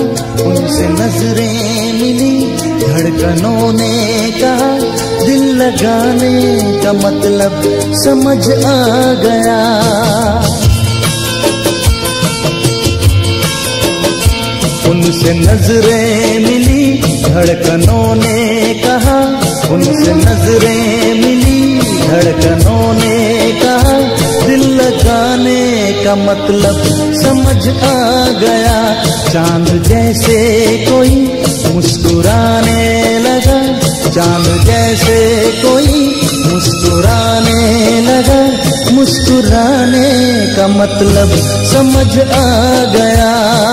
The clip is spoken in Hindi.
उनसे नजरें मिली, धड़कनों ने कहा, दिल लगाने का मतलब समझ आ गया। उनसे नजरें मिली, धड़कनों ने कहा, उनसे नजरें मिली, धड़कनों ने कहा, दिल लगाने का मतलब समझ आ गया। चांद जैसे कोई मुस्कुराने लगा, चांद जैसे कोई मुस्कुराने लगा, मुस्कुराने का मतलब समझ आ गया।